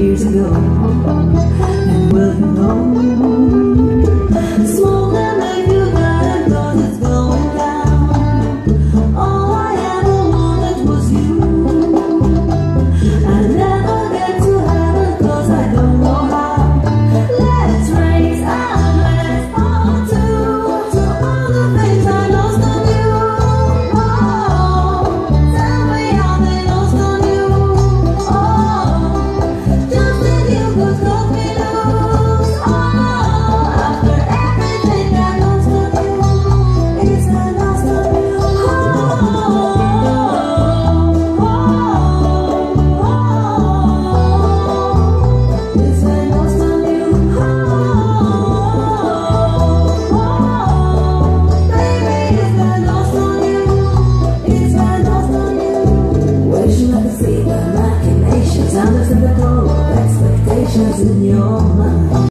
years ago. And will you know, smoke that make you better, cause it's going down. All I ever wanted was you. I never get to heaven cause I don't know how. Let's raise our glass on to all the things I lost on you. Oh, tell me how they lost on you. Oh, just as you could cut me loose. Oh, after everything I lost on you, it's I lost on you. It's I lost on you. Baby, it's I lost on you. It's I lost on you. Wishing I could see the machinations, understand the core of expectations in your mind.